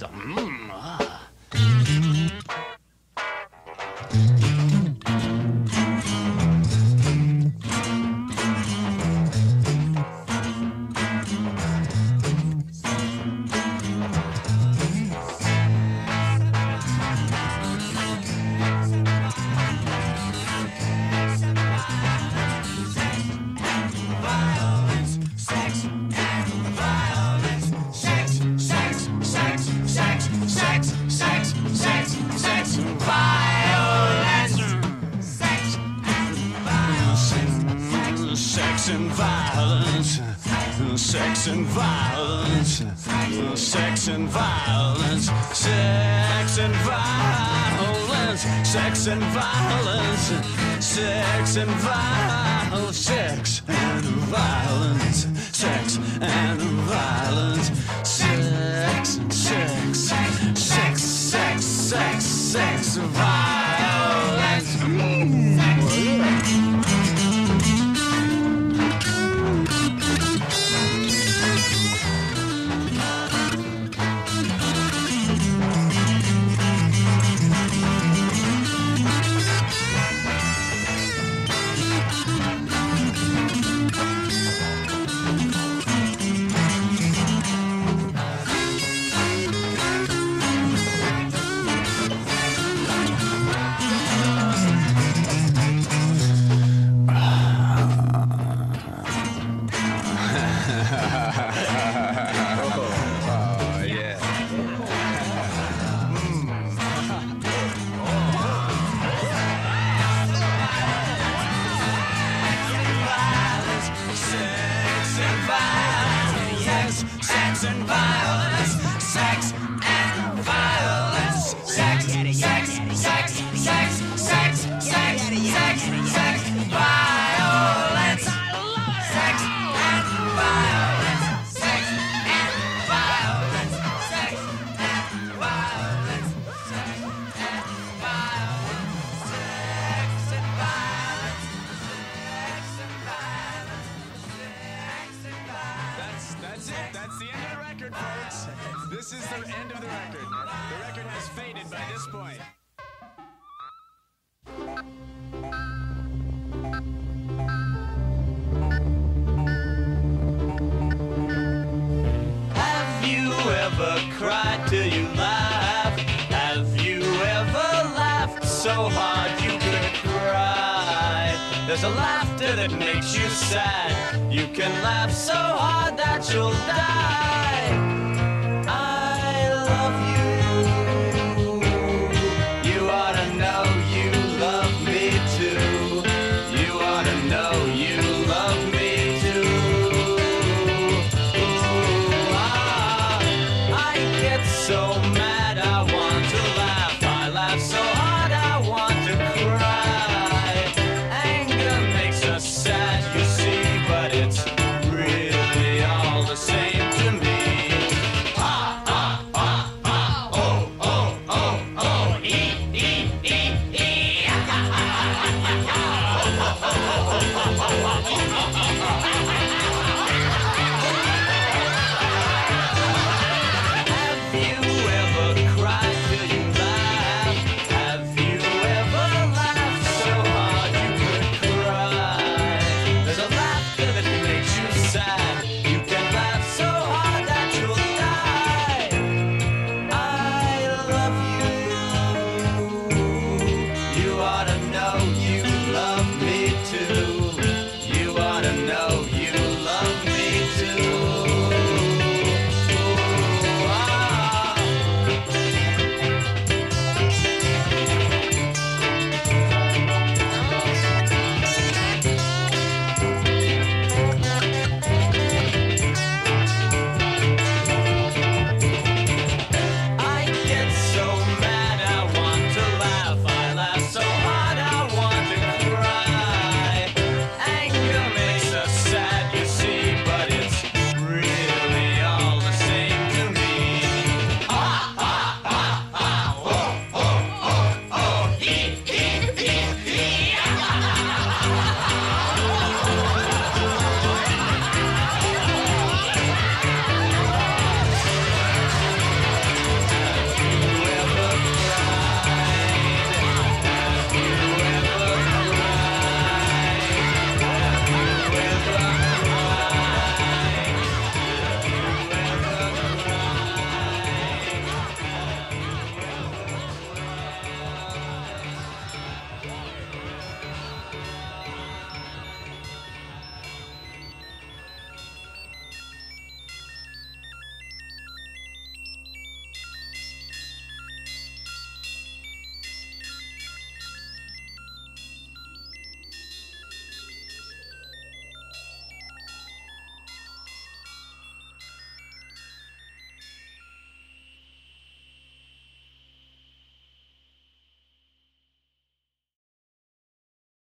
Fiesta. Sex and violence, sex and violence, sex and violence, sex and violence, sex and violence, sex and violence, sex and violence, sex and sex, sex, sex, sex, sex, violence. There's a laughter that makes you sad. You can laugh so hard that you'll die. I love you. You ought to know you love me too. You ought to know you love me too. Ooh, I get so mad.